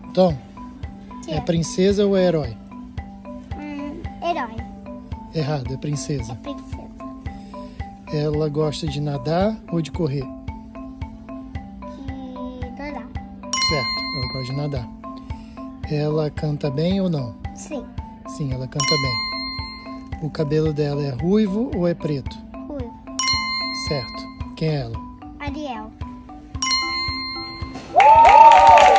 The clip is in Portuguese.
Tom, Que é princesa ou é herói? Herói. Errado, é princesa. Princesa. Ela gosta de nadar ou de correr? De Dorá. Certo, ela gosta de nadar. Ela canta bem ou não? Sim. Sim, ela canta bem. O cabelo dela é ruivo ou é preto? Ruivo. Certo. Quem é ela? Ariel.